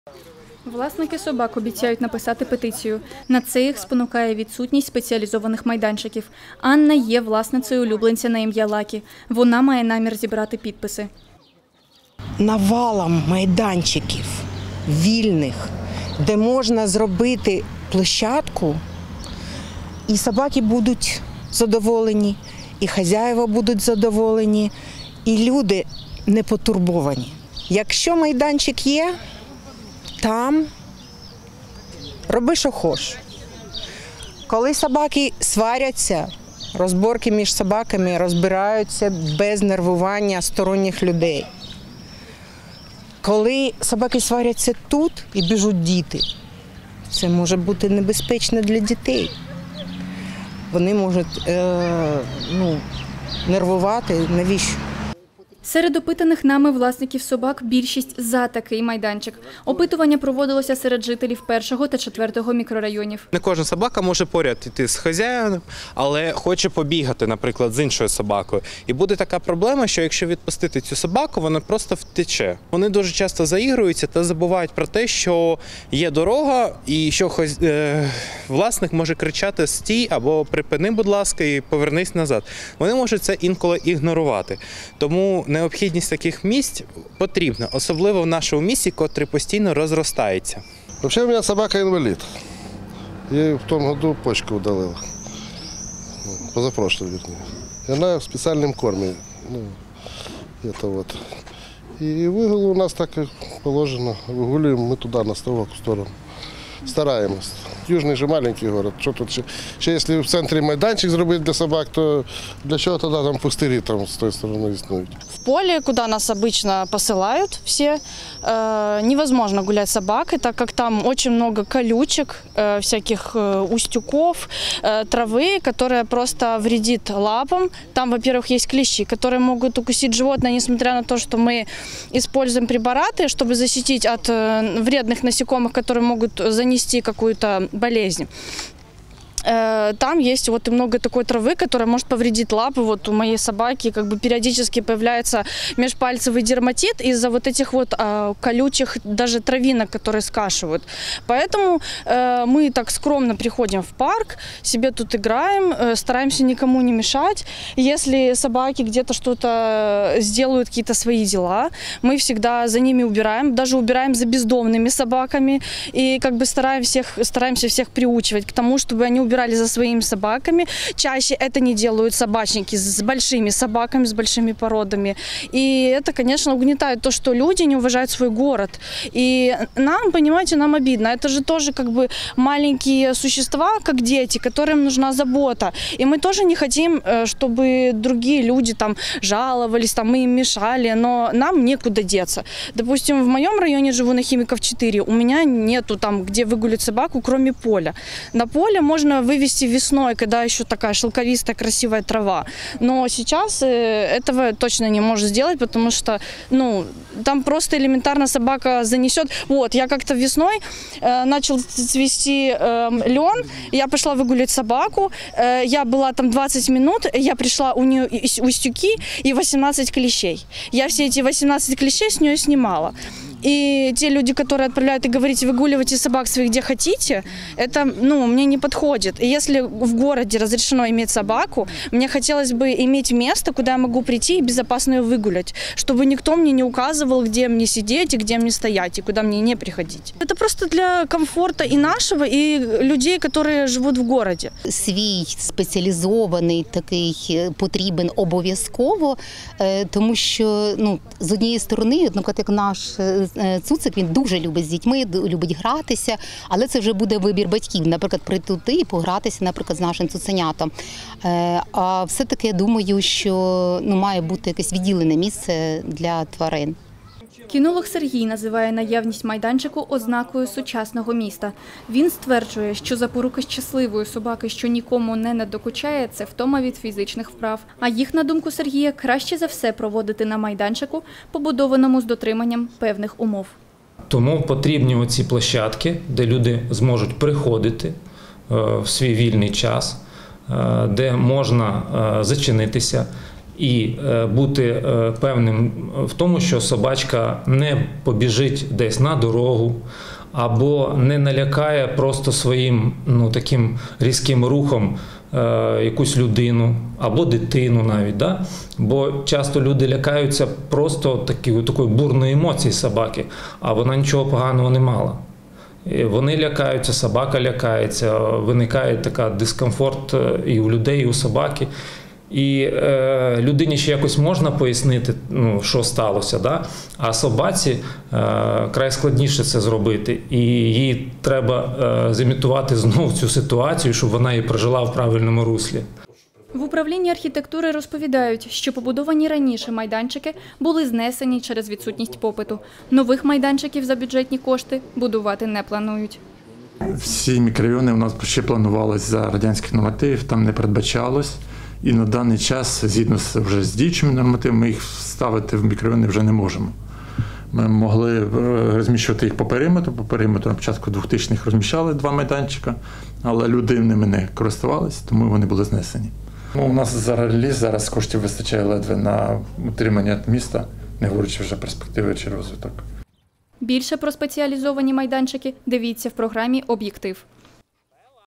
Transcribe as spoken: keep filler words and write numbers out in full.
Власники собак обіцяють написати петицію. На це їх спонукає відсутність спеціалізованих майданчиків. Анна є власницею улюбленця на ім'я Лакі. Вона має намір зібрати підписи. Навалом майданчиків вільних, де можна зробити площадку, і собаки будуть задоволені, і хазяїва будуть задоволені, і люди не потурбовані. Якщо майданчик є, там роби, що хочеш. Коли собаки сваряться, розборки між собаками розбираються без нервування сторонніх людей. Коли собаки сваряться тут і біжуть діти, це може бути небезпечно для дітей. Вони можуть е, ну, нервувати, навіщо? Серед опитаних нами власників собак більшість за такий майданчик. Опитування проводилося серед жителів першого та четвертого мікрорайонів. Не кожна собака може поряд йти з хазяїном, але хоче побігати, наприклад, з іншою собакою. І буде така проблема, що якщо відпустити цю собаку, вона просто втече. Вони дуже часто заігруються та забувають про те, що є дорога і що хаз... е... власник може кричати «стій» або «припини, будь ласка, і повернись назад». Вони можуть це інколи ігнорувати. Тому необхідність таких місць потрібна, особливо в нашому місті, котрий постійно розростається. Взагалі, у мене собака-інвалід. Я їй в тому году почку удалив. Позапрошлый, вернее. И она в специальном корме. Ну, это вот. И выгул у нас так и положено. Выгуливаем мы туда, на ставок, в сторону. Стараємось. Южний же маленький город. Що тут ще, ще якщо в центрі майданчик зробити для собак, то для чого тоді там пустирі там з тої сторони існують? В поле, куда нас обычно посылают все, э, невозможно гулять с собакой, так как там очень много колючек, э, всяких э, устюков, э, травы, которая просто вредит лапам. Там, во-первых, есть клещи, которые могут укусить животное, несмотря на то, что мы используем препараты, чтобы защитить от э, вредных насекомых, которые могут занести какую-то болезнь. Там есть вот и много такой травы, которая может повредить лапы. Вот у моей собаки как бы периодически появляется межпальцевый дерматит из-за вот этих вот а, колючих даже травинок, которые скашивают. Поэтому э, мы так скромно приходим в парк, себе тут играем, э, стараемся никому не мешать. Если собаки где-то что-то сделают, какие-то свои дела, мы всегда за ними убираем, даже убираем за бездомными собаками и как бы стараемся всех, стараемся всех приучивать к тому, чтобы они убирали за своими собаками. Чаще это не делают собачники с большими собаками, с большими породами. И это, конечно, угнетает то, что люди не уважают свой город. И нам, понимаете, нам обидно. Это же тоже как бы маленькие существа, как дети, которым нужна забота. И мы тоже не хотим, чтобы другие люди там жаловались, там мы им мешали, но нам некуда деться. Допустим, в моем районе живу на Химиков четыре, у меня нету там, где выгулять собаку, кроме поля. На поле можно вывести весной, когда еще такая шелковистая, красивая трава. Но сейчас этого точно не может сделать, потому что, ну, там просто элементарно собака занесет. Вот, я как-то весной э, начал цвести э, лен, я пошла выгулять собаку, э, я была там двадцать минут, я пришла, у нее устюки и восемнадцать клещей. Я все эти восемнадцать клещей с нее снимала. И те люди, которые отправляют и говорите, выгуливайте собак своих где хотите, это, ну, мне не подходит. И если в городе разрешено иметь собаку, мне хотелось бы иметь место, куда я могу прийти и безопасно ее выгулять, чтобы никто мне не указывал, где мне сидеть и где мне стоять, и куда мне не приходить. Это просто для комфорта и нашего, и людей, которые живут в городе. Свій спеціалізований такий потрібен обов'язково, тому що, ну, з однієї сторони, наприклад, як наш Цуцик, він дуже любить з дітьми, любить гратися, але це вже буде вибір батьків, наприклад, прийти і погратися, наприклад, з нашим цуценятом. А все-таки я думаю, що, ну, має бути якесь відділене місце для тварин. Кінолог Сергій називає наявність майданчику ознакою сучасного міста. Він стверджує, що запорука щасливої собаки, що нікому не надокучає, це втома від фізичних вправ. А їх, на думку Сергія, краще за все проводити на майданчику, побудованому з дотриманням певних умов. Тому потрібні оці площадки, де люди зможуть приходити в свій вільний час, де можна зачинитися, і е, бути е, певним в тому, що собачка не побіжить десь на дорогу, або не налякає просто своїм ну, таким різким рухом е, якусь людину, або дитину навіть. Да? Бо часто люди лякаються просто такі, такої бурної емоції собаки, а вона нічого поганого не мала. І вони лякаються, собака лякається, виникає така дискомфорт і у людей, і у собаки. І е, людині ще якось можна пояснити, ну, що сталося, да? А собаці е, край складніше це зробити. І їй треба е, зімітувати знову цю ситуацію, щоб вона її прожила в правильному руслі. В управлінні архітектури розповідають, що побудовані раніше майданчики були знесені через відсутність попиту. Нових майданчиків за бюджетні кошти будувати не планують. Всі мікрорайони у нас ще планувалися за радянських нормативів, там не передбачалось. І на даний час, згідно з, вже з діючими нормативами, ми їх ставити в мікрорайони вже не можемо. Ми могли розміщувати їх по периметру. По периметру на початку двохтисячних розміщали два майданчика, але люди ними не користувалися, тому вони були знесені. Ну, у нас взагалі зараз коштів вистачає ледве на утримання міста, не говорячи вже перспективи чи розвиток. Більше про спеціалізовані майданчики дивіться в програмі «Об'єктив».